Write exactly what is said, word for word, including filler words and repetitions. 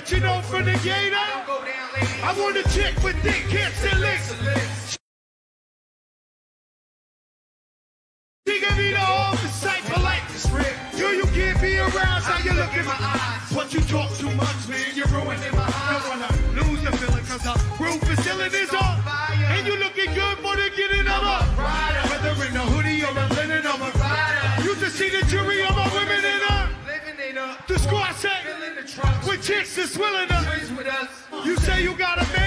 What you know from the gator? I want a chick with thick hips and legs. She give me the whole sight polite. Girl, you can't be around, how you look in my eyes. But you talk too much, man, you're ruining my eyes. Don't wanna lose the feeling, cause the roof is ceiling is on. And you looking good for the getting of a rider. Whether in a hoodie or a linen or a rider. You just see the jury of my women in her. The squad said, with chicks that's willing to. You say you got a